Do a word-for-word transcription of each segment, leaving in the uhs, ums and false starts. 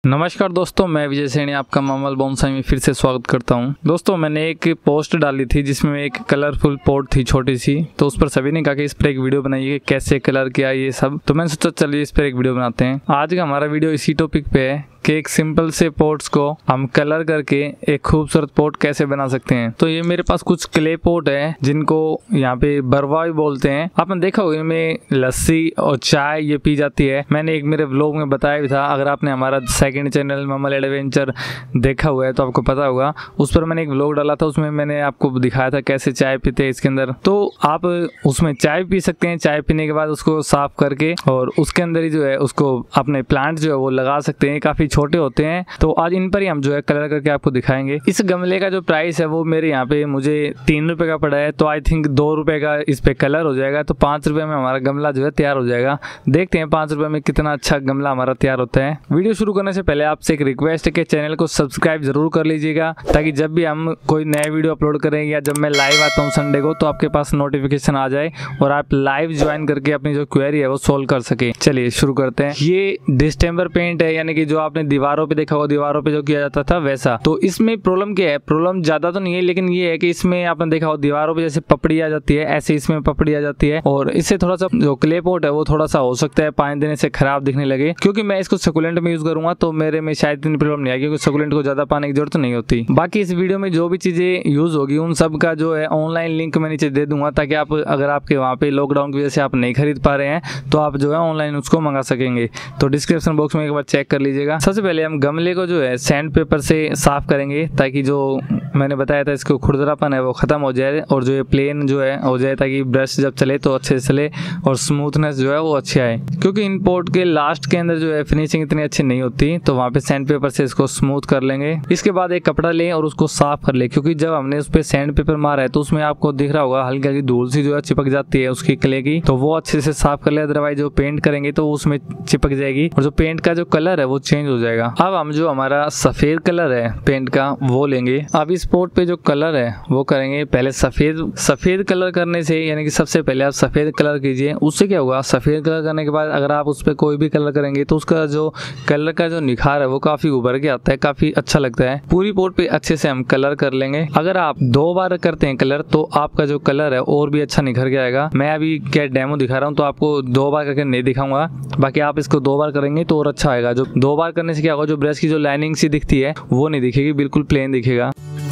नमस्कार दोस्तों, मैं विजय सैनी आपका ममल बोनसाई में फिर से स्वागत करता हूं। दोस्तों, मैंने एक पोस्ट डाली थी जिसमें एक कलरफुल पॉट थी छोटी सी, तो उस पर सभी ने कहा कि इस पर एक वीडियो बनाइए, कैसे कलर किया ये सब। तो मैंने सोचा चलिए इस पर एक वीडियो बनाते हैं। आज का हमारा वीडियो इसी टॉपिक पे है कि एक सिंपल से पॉट्स को हम कलर करके एक खूबसूरत पॉट कैसे बना सकते हैं। तो ये मेरे पास कुछ क्ले पॉट है जिनको यहाँ पे बरवा भी बोलते हैं। आपने देखा होगा इनमें लस्सी और चाय ये पी जाती है। मैंने एक मेरे व्लॉग में बताया भी था, अगर आपने हमारा सेकंड चैनल ममल एडवेंचर देखा हुआ है तो आपको पता होगा। उस पर मैंने एक व्लॉग डाला था, उसमें मैंने आपको दिखाया था कैसे चाय पीते हैं इसके अंदर। तो आप उसमें चाय पी सकते हैं। चाय पीने के बाद उसको साफ करके और उसके अंदर ही जो है उसको अपने प्लांट जो है वो लगा सकते हैं। काफी छोटे होते हैं, तो आज इन पर ही हम जो है कलर करके आपको दिखाएंगे। इस गमले का जो प्राइस है वो मेरे यहाँ पे मुझे तीन रुपए का पड़ा है, तो आई थिंक दो रुपए का इस पे कलर हो जाएगा। तो पांच रुपए में हमारा गमला जो है तैयार हो जाएगा। देखते हैं पांच रुपए में कितना अच्छा गमला हमारा तैयार होता है। वीडियो शुरू करने से पहले आपसे एक रिक्वेस्ट है कि चैनल को सब्सक्राइब जरूर कर लीजिएगा, ताकि जब भी हम कोई नया वीडियो अपलोड करें या जब मैं लाइव आता हूँ संडे को तो आपके पास नोटिफिकेशन आ जाए और आप लाइव ज्वाइन करके अपनी जो क्वेरी है वो सोल्व कर सके। चलिए शुरू करते हैं। ये डिस्टेम्बर पेंट है, यानी कि जो आपने दीवारों पे देखा होगा, दीवारों पे जो किया जाता था वैसा। तो इसमें प्रॉब्लम क्या है? प्रॉब्लम ज्यादा तो नहीं है, लेकिन ये है कि इसमें आपने देखा हो दीवारों पे जैसे पपड़ी आ जाती है, ऐसे इसमें पपड़ी आ जाती है। और इससे थोड़ा सा जो क्ले पॉट है वो थोड़ा सा हो सकता है पानी देने से खराब दिखने लगे। क्योंकि मैं इसको सकुलेंट में यूज करूंगा तो मेरे में शायद इतनी प्रॉब्लम नहीं आएगी, क्योंकि सकुलेंट को ज्यादा पानी की जरूरत नहीं होती। बाकी इस वीडियो में जो भी चीजें यूज होगी उन सब का जो है ऑनलाइन लिंक मैं नीचे दे दूंगा, ताकि आप अगर आपके वहाँ पे लॉकडाउन की वजह से आप नहीं खरीद पा रहे हैं तो आप जो है ऑनलाइन उसको मंगा सकेंगे। तो डिस्क्रिप्शन बॉक्स में एक बार चेक कर लीजिएगा। सबसे पहले हम गमले को जो है सैंड पेपर से साफ करेंगे, ताकि जो मैंने बताया था इसको खुरदरापन है वो खत्म हो जाए और जो ये प्लेन जो है हो जाए, ताकि ब्रश जब चले तो अच्छे से चले और स्मूथनेस जो है वो अच्छी आए। क्योंकि इन पोर्ट के लास्ट के अंदर जो है फिनिशिंग इतनी अच्छी नहीं होती, तो वहाँ पे सैंड पेपर से इसको स्मूथ कर लेंगे। इसके बाद एक कपड़ा लें और उसको साफ कर ले, क्योंकि जब हमने उस पर सैंड पेपर मारा है तो उसमें आपको दिख रहा होगा हल्की हल्की धूल सी जो है चिपक जाती है उसकी क्ले की, तो वो अच्छे से साफ कर ले। अदरवाइज जो पेंट करेंगे तो उसमें चिपक जाएगी और जो पेंट का जो कलर है वो चेंज हो जाएगा। अब हम जो हमारा सफेद कलर है पेंट का वो लेंगे। अब इस पोर्ट पे जो कलर है वो करेंगे पहले सफेद। सफेद कलर करने से यानी कि सबसे पहले आप सफेद कलर कीजिए। उससे क्या होगा, सफेद कलर करने के बाद अगर आप उस पर कोई भी कलर करेंगे तो उसका जो कलर का जो निखार है वो काफी उभर के आता है, काफी अच्छा लगता है। पूरी पोर्ट पे अच्छे से हम कलर कर लेंगे। अगर आप दो बार करते हैं कलर तो आपका जो कलर है और भी अच्छा निखर के आएगा। मैं अभी क्या डेमो दिखा रहा हूँ तो आपको दो बार करके नहीं दिखाऊंगा, बाकी आप इसको दो बार करेंगे तो और अच्छा आएगा। जो दो बार करने से क्या होगा, जो ब्रश की जो लाइनिंग सी दिखती है वो नहीं दिखेगी, बिल्कुल प्लेन दिखेगा।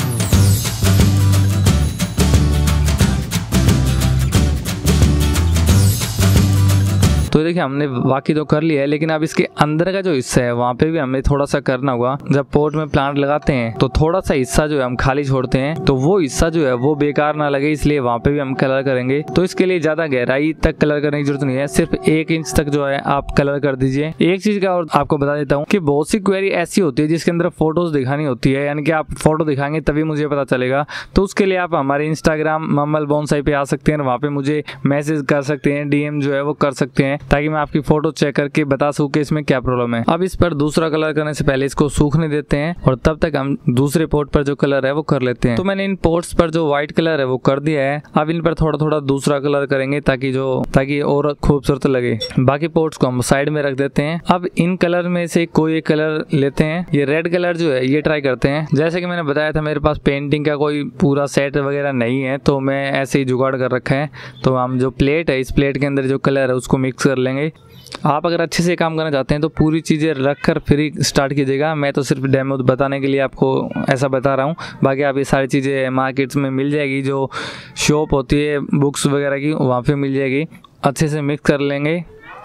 तो देखिए हमने बाकी तो कर लिया है, लेकिन अब इसके अंदर का जो हिस्सा है वहाँ पे भी हमें थोड़ा सा करना होगा। जब पोर्ट में प्लांट लगाते हैं तो थोड़ा सा हिस्सा जो है हम खाली छोड़ते हैं, तो वो हिस्सा जो है वो बेकार ना लगे, इसलिए वहाँ पे भी हम कलर करेंगे। तो इसके लिए ज्यादा गहराई तक कलर करने की जरूरत नहीं है, सिर्फ एक इंच तक जो है आप कलर कर दीजिए। एक चीज का और आपको बता देता हूँ कि बहुत सी क्वेरी ऐसी होती है जिसके अंदर फोटोज दिखानी होती है, यानी कि आप फोटो दिखाएंगे तभी मुझे पता चलेगा। तो उसके लिए आप हमारे इंस्टाग्राम ममल बोनसाई पे आ सकते हैं, वहाँ पे मुझे मैसेज कर सकते हैं, डीएम जो है वो कर सकते हैं, ताकि मैं आपकी फोटो चेक करके बता सकूं कि इसमें क्या प्रॉब्लम है। अब इस पर दूसरा कलर करने से पहले इसको सूखने देते हैं और तब तक हम दूसरे पोर्ट पर जो कलर है वो कर लेते हैं। तो मैंने इन पोर्ट्स पर जो व्हाइट कलर है वो कर दिया है। अब इन पर थोड़ा थोड़ा दूसरा कलर करेंगे ताकि जो ताकि और खूबसूरत लगे। बाकी पोर्ट्स को हम साइड में रख देते हैं। अब इन कलर में से कोई एक कलर लेते हैं। ये रेड कलर जो है ये ट्राई करते हैं। जैसे कि मैंने बताया था मेरे पास पेंटिंग का कोई पूरा सेट वगैरह नहीं है, तो मैं ऐसे ही जुगाड़ कर रखा है। तो हम जो प्लेट है इस प्लेट के अंदर जो कलर है उसको मिक्स कर लेंगे। आप अगर अच्छे से काम करना चाहते हैं तो पूरी चीज़ें रख कर फिर ही स्टार्ट कीजिएगा। मैं तो सिर्फ डेमो बताने के लिए आपको ऐसा बता रहा हूँ। बाकी आप ये सारी चीज़ें मार्केट्स में मिल जाएगी, जो शॉप होती है बुक्स वगैरह की वहाँ पे मिल जाएगी। अच्छे से मिक्स कर लेंगे।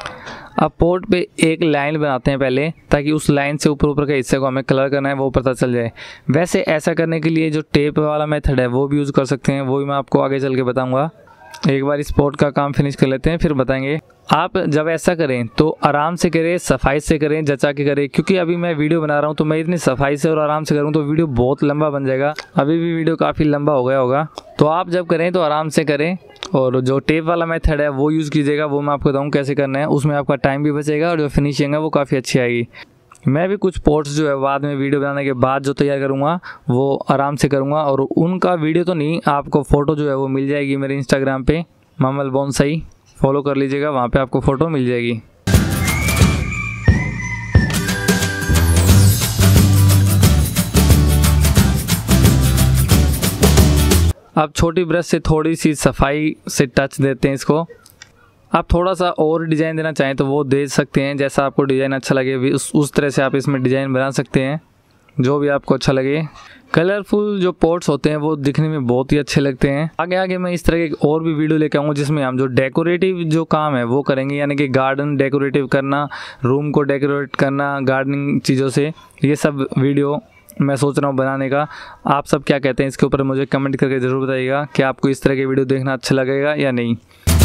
अब पोर्ट पे एक लाइन बनाते हैं पहले, ताकि उस लाइन से ऊपर ऊपर के हिस्से को हमें कलर करना है वो पता चल जाए। वैसे ऐसा करने के लिए जो टेप वाला मेथड है वो भी यूज़ कर सकते हैं, वो भी मैं आपको आगे चल के बताऊँगा। एक बार इस पोर्ट का काम फिनिश कर लेते हैं फिर बताएंगे। आप जब ऐसा करें तो आराम से करें, सफाई से करें, जचा के करें। क्योंकि अभी मैं वीडियो बना रहा हूं तो मैं इतनी सफाई से और आराम से करूं तो वीडियो बहुत लंबा बन जाएगा। अभी भी वीडियो काफ़ी लंबा हो गया होगा। तो आप जब करें तो आराम से करें और जो टेप वाला मेथड है वो यूज़ कीजिएगा। वो मैं आपको बताऊँ कैसे करना है। उसमें आपका टाइम भी बचेगा और जो फिनिशिंग है वो काफ़ी अच्छी आएगी। मैं भी कुछ पोर्ट्स जो है बाद में वीडियो बनाने के बाद जो तैयार करूँगा वो आराम से करूँगा, और उनका वीडियो तो नहीं, आपको फ़ोटो जो है वो मिल जाएगी मेरे इंस्टाग्राम पे ममल बोनसाई। फॉलो कर लीजिएगा, वहाँ पे आपको फ़ोटो मिल जाएगी। अब छोटी ब्रश से थोड़ी सी सफाई से टच देते हैं इसको। आप थोड़ा सा और डिज़ाइन देना चाहें तो वो दे सकते हैं, जैसा आपको डिज़ाइन अच्छा लगे उस उस तरह से आप इसमें डिज़ाइन बना सकते हैं, जो भी आपको अच्छा लगे। कलरफुल जो पॉट्स होते हैं वो दिखने में बहुत ही अच्छे लगते हैं। आगे आगे मैं इस तरह के और भी वीडियो लेकर आऊँगा जिसमें हम जो डेकोरेटिव जो काम है वो करेंगे, यानी कि गार्डन डेकोरेटिव करना, रूम को डेकोरेट करना गार्डनिंग चीज़ों से, ये सब वीडियो मैं सोच रहा हूँ बनाने का। आप सब क्या कहते हैं इसके ऊपर मुझे कमेंट करके ज़रूर बताइएगा कि आपको इस तरह के वीडियो देखना अच्छा लगेगा या नहीं।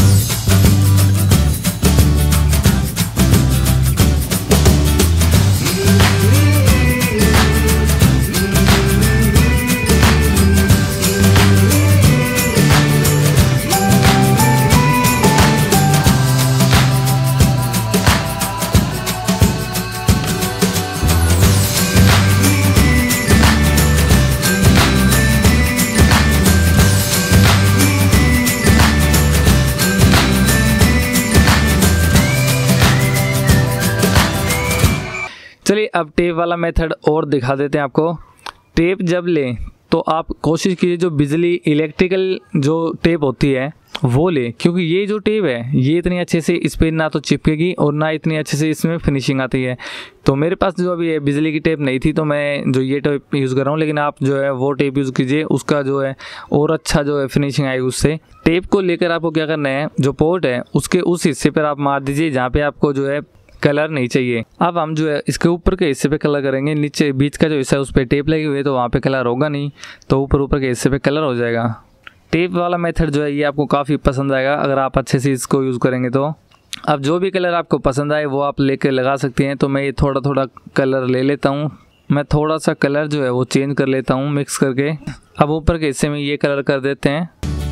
चलिए अब टेप वाला मेथड और दिखा देते हैं आपको। टेप जब लें तो आप कोशिश कीजिए जो बिजली इलेक्ट्रिकल जो टेप होती है वो ले, क्योंकि ये जो टेप है ये इतनी अच्छे से इस पर ना तो चिपकेगी और ना इतनी अच्छे से इसमें फिनिशिंग आती है। तो मेरे पास जो अभी है बिजली की टेप नहीं थी तो मैं जो ये टेप यूज़ कर रहा हूँ, लेकिन आप जो है वो टेप यूज़ कीजिए, उसका जो है और अच्छा जो है फिनिशिंग आएगी उससे। टेप को लेकर आपको क्या करना है, जो पोर्ट है उसके उस हिस्से पर आप मार दीजिए जहाँ पे आपको जो है कलर नहीं चाहिए। अब हम जो है इसके ऊपर के हिस्से पे कलर करेंगे, नीचे बीच का जो हिस्सा है उस पर टेप लगी हुई है तो वहाँ पे कलर होगा नहीं, तो ऊपर ऊपर के हिस्से पे कलर हो जाएगा। टेप वाला मेथड जो है ये आपको काफ़ी पसंद आएगा अगर आप अच्छे से इसको यूज़ करेंगे तो। अब जो भी कलर आपको पसंद आए वो आप लेके लगा सकते हैं। तो मैं ये थोड़ा थोड़ा कलर ले लेता हूँ, मैं थोड़ा सा कलर जो है वो चेंज कर लेता हूँ मिक्स करके। अब ऊपर के हिस्से में ये कलर कर देते हैं।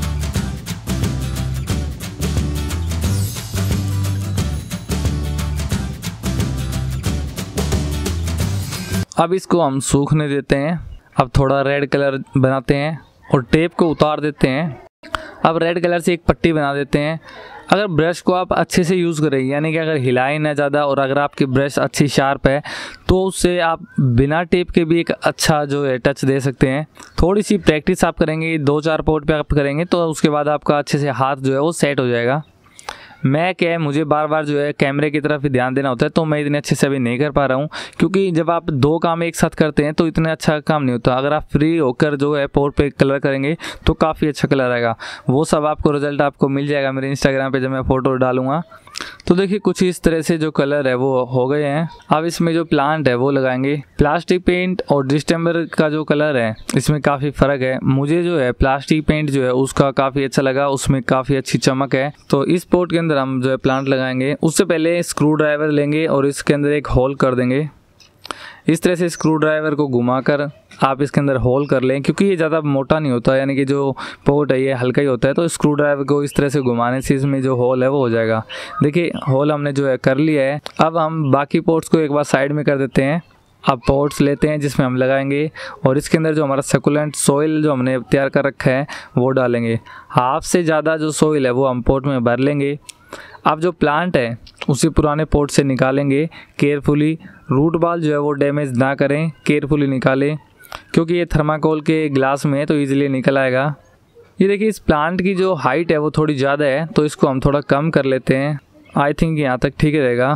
अब इसको हम सूखने देते हैं। अब थोड़ा रेड कलर बनाते हैं और टेप को उतार देते हैं। अब रेड कलर से एक पट्टी बना देते हैं। अगर ब्रश को आप अच्छे से यूज़ करें, यानी कि अगर हिलाएं ना ज़्यादा, और अगर आपकी ब्रश अच्छी शार्प है तो उससे आप बिना टेप के भी एक अच्छा जो है टच दे सकते हैं। थोड़ी सी प्रैक्टिस आप करेंगे, दो चार पोर्ट पे आप करेंगे तो उसके बाद आपका अच्छे से हाथ जो है वो सेट हो जाएगा। मैं क्या है, मुझे बार बार जो है कैमरे की तरफ ध्यान देना होता है तो मैं इतने अच्छे से अभी नहीं कर पा रहा हूँ, क्योंकि जब आप दो काम एक साथ करते हैं तो इतना अच्छा काम नहीं होता। अगर आप फ्री होकर जो है पोर्ट पे कलर करेंगे तो काफ़ी अच्छा कलर आएगा। वो सब आपको रिजल्ट आपको मिल जाएगा मेरे इंस्टाग्राम पे जब मैं फ़ोटो डालूंगा। तो देखिए कुछ इस तरह से जो कलर है वो हो गए हैं। अब इसमें जो प्लांट है वो लगाएंगे। प्लास्टिक पेंट और डिस्टेम्बर का जो कलर है इसमें काफ़ी फ़र्क है। मुझे जो है प्लास्टिक पेंट जो है उसका काफ़ी अच्छा लगा, उसमें काफ़ी अच्छी चमक है। तो इस पोर्ट के अंदर हम जो है प्लांट लगाएंगे। उससे पहले स्क्रू ड्राइवर लेंगे और इसके अंदर एक होल कर देंगे। इस तरह से स्क्रू ड्राइवर को घुमाकर आप इसके अंदर होल कर लें, क्योंकि ये ज़्यादा मोटा नहीं होता, यानी कि जो पोर्ट है ये हल्का ही होता है। तो स्क्रू ड्राइवर को इस तरह से घुमाने से इसमें जो होल है वो हो जाएगा। देखिए होल हमने जो है कर लिया है। अब हम बाकी पोर्ट्स को एक बार साइड में कर देते हैं। अब पोर्ट्स लेते हैं जिसमें हम लगाएंगे और इसके अंदर जो हमारा सकुलेंट सोइल जो हमने तैयार कर रखा है वो डालेंगे। हाफ से ज़्यादा जो सोइल है वो हम पोर्ट में भर लेंगे। अब जो प्लांट है उसी पुराने पोर्ट से निकालेंगे केयरफुली। रूट बॉल जो है वो डैमेज ना करें, केयरफुली निकालें, क्योंकि ये थर्माकोल के ग्लास में है तो ईजिली निकल आएगा। ये देखिए इस प्लांट की जो हाइट है वो थोड़ी ज़्यादा है तो इसको हम थोड़ा कम कर लेते हैं। आई थिंक यहाँ तक ठीक रहेगा।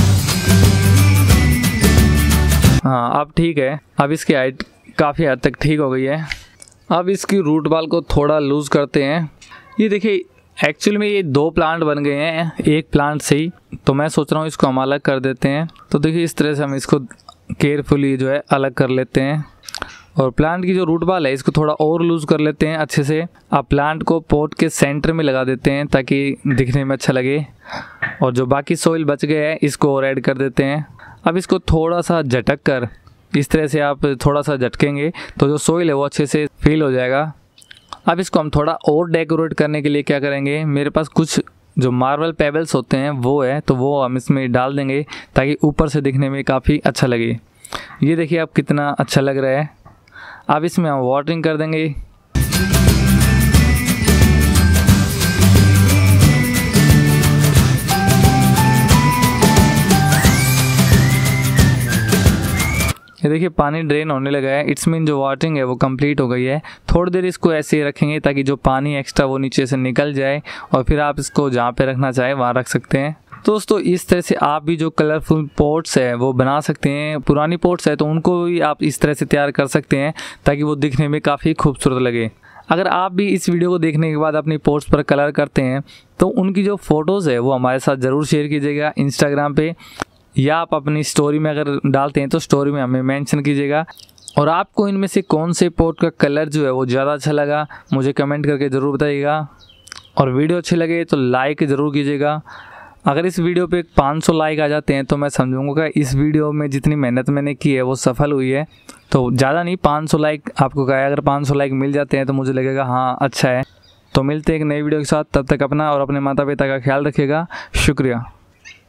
हाँ अब ठीक है। अब इसकी हाइट काफ़ी हद तक ठीक हो गई है। अब इसकी रूट बॉल को थोड़ा लूज़ करते हैं। ये देखिए एक्चुअली में ये दो प्लांट बन गए हैं एक प्लांट से ही, तो मैं सोच रहा हूँ इसको हम अलग कर देते हैं। तो देखिए इस तरह से हम इसको केयरफुली जो है अलग कर लेते हैं और प्लांट की जो रूट बॉल है इसको थोड़ा और लूज़ कर लेते हैं अच्छे से। अब प्लांट को पोट के सेंटर में लगा देते हैं ताकि दिखने में अच्छा लगे, और जो बाकी सोइल बच गए हैं इसको और ऐड कर देते हैं। अब इसको थोड़ा सा झटक कर इस तरह से आप थोड़ा सा झटकेंगे तो जो सोइल है वो अच्छे से फील हो जाएगा। अब इसको हम थोड़ा और डेकोरेट करने के लिए क्या करेंगे, मेरे पास कुछ जो मार्बल पेबल्स होते हैं वो है तो वो हम इसमें डाल देंगे ताकि ऊपर से दिखने में काफ़ी अच्छा लगे। ये देखिए अब कितना अच्छा लग रहा है। अब इसमें हम वाटरिंग कर देंगे। ये देखिए पानी ड्रेन होने लगा है, इट्स मीन जो वाटरिंग है वो कंप्लीट हो गई है। थोड़ी देर इसको ऐसे ही रखेंगे ताकि जो पानी एक्स्ट्रा वो नीचे से निकल जाए और फिर आप इसको जहाँ पे रखना चाहे वहाँ रख सकते हैं। दोस्तों इस तरह से आप भी जो कलरफुल पॉट्स है वो बना सकते हैं। पुरानी पॉट्स है तो उनको भी आप इस तरह से तैयार कर सकते हैं ताकि वो दिखने में काफ़ी खूबसूरत लगे। अगर आप भी इस वीडियो को देखने के बाद अपनी पोस्ट पर कलर करते हैं तो उनकी जो फ़ोटोज़ है वो हमारे साथ ज़रूर शेयर कीजिएगा इंस्टाग्राम पे, या आप अपनी स्टोरी में अगर डालते हैं तो स्टोरी में हमें मेंशन कीजिएगा। और आपको इनमें से कौन से पोट का कलर जो है वो ज़्यादा अच्छा लगा मुझे कमेंट करके ज़रूर बताइएगा। और वीडियो अच्छी लगे तो लाइक ज़रूर कीजिएगा। अगर इस वीडियो पे पाँच सौ लाइक आ जाते हैं तो मैं समझूंगा कि इस वीडियो में जितनी मेहनत मैंने की है वो सफल हुई है। तो ज़्यादा नहीं, पाँच सौ लाइक आपको कहा है, अगर पाँच सौ लाइक मिल जाते हैं तो मुझे लगेगा हाँ अच्छा है। तो मिलते हैं एक नई वीडियो के साथ, तब तक अपना और अपने माता पिता का ख्याल रखिएगा। शुक्रिया।